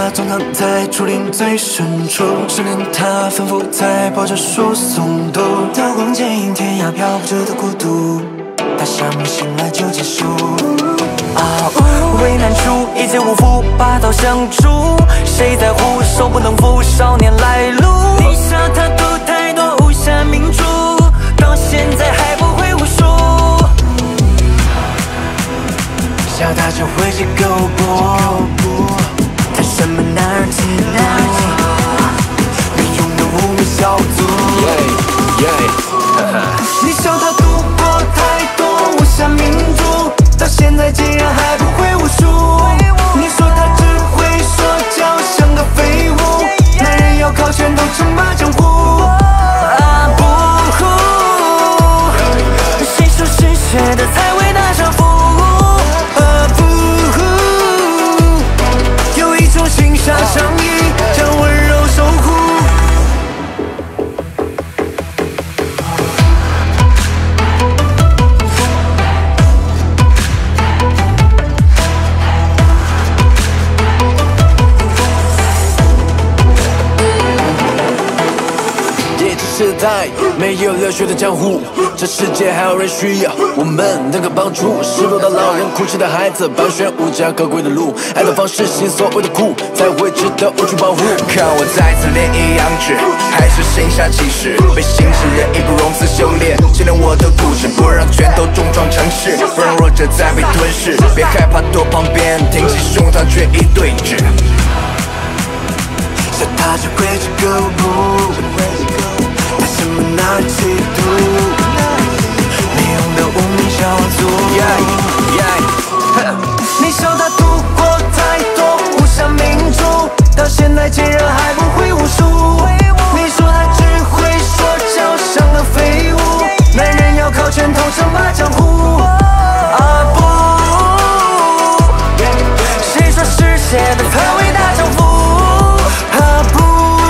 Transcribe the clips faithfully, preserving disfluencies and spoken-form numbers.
他总藏在竹林最深处，十年他吩咐在抱着树诵读，刀光剑影，天涯漂泊者的孤独，他想醒来就结束。啊，危难处一介无福，拔刀相助，谁在乎手不能负少年来路？你笑他读太多武侠名著，到现在还不会武术。笑他只会几个步，谈什么男儿气概，没用的无名小卒。你笑他读过太多武侠名著，到现在竟然还不会武术。你说他只会说教，像个废物。男人要靠拳头称霸江湖。啊不，谁说嗜血的才伟大丈夫？啊不，有一种行侠仗义，将温柔守护。时代没有热血的江湖，这世界还有人需要我们能够帮助。失落的老人，哭泣的孩子，帮选无家可归的路。爱的方式，心所谓的苦，才会值得我去保护。 看我再次练一阳指，还是行侠济世，被行事人义不容辞修炼，纪念我的故事，不让拳头重创城市，不让弱者再被吞噬。别害怕躲旁边，挺起胸膛决一对峙。 笑他只会几个步，谈什么男儿气度，没用的无名小卒。你笑他读过太多武侠名著，到现在竟然还不会武术。你说他只会说教，像个废物。男人要靠拳头称霸江湖。啊不，谁说嗜血的才伟大丈夫？啊不，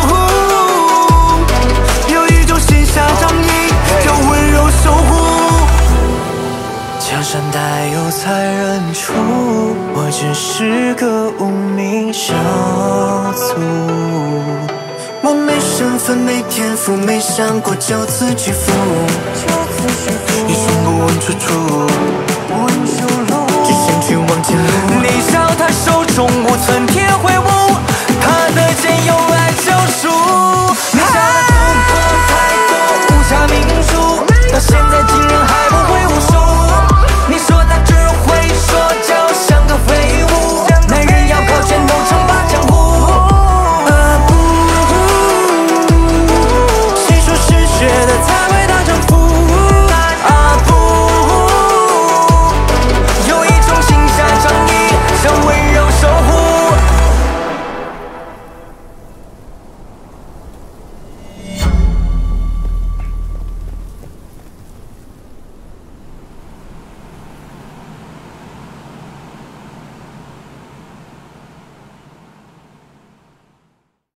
有一种行侠仗义，叫温柔守护。江山代有才人出，我只是个无名小卒。我没身份，没天赋，没想过就此屈服，一生不问出处，只想去往前路。